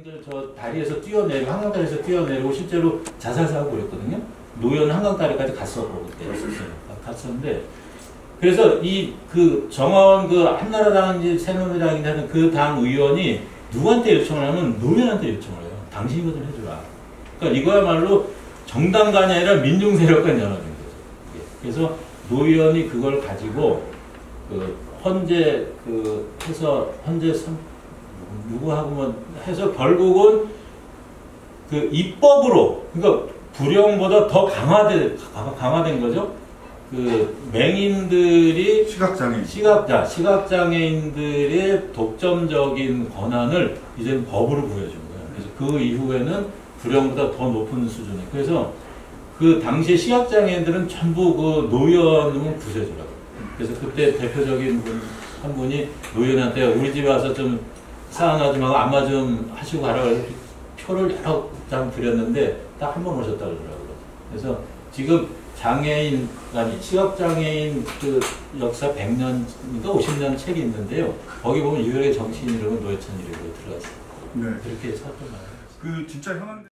장애인들 저 다리에서 뛰어내리고 한강다리에서 뛰어내리고 실제로 자살사고 그랬거든요. 노현 한강다리까지 갔었고 그때 갔었는데 그래서 이 그 정원 그 한나라당인지 새누리당인지 하는 그 당 의원이 누구한테 요청을 하면 노현한테 요청을 해요. 당신이 이거 좀 해주라. 그러니까 이거야말로 정당 간이 아니라 민중 세력과 연합인 거죠. 그래서 노현이 그걸 가지고 그 헌재 그 해서 헌재 누구하고만 해서 결국은 그 입법으로 그러니까 불형보다 더 강화된 거죠. 그 맹인들이 시각장애인들의 독점적인 권한을 이제 법으로 부여준 거예요. 그래서 그 이후에는 불형보다 더 높은 수준에. 그래서 그 당시에 시각장애인들은 전부 그 노현은 구세주라고. 그래서 그때 대표적인 한 분이 노현한테 우리 집에 와서 좀 사안화 좀 하고 안마 좀 하시고 가라고 해서 표를 여러 장 드렸는데 딱 한 번 오셨다 그러더라고요. 그래서 지금 장애인, 아니 시각장애인 그 역사 100년인가 50년 책이 있는데요. 거기 보면 유일하게 정치인 이름은 노회찬 이름으로 들어갔어요. 네. 그렇게 사건 나와요. 그 진짜 현안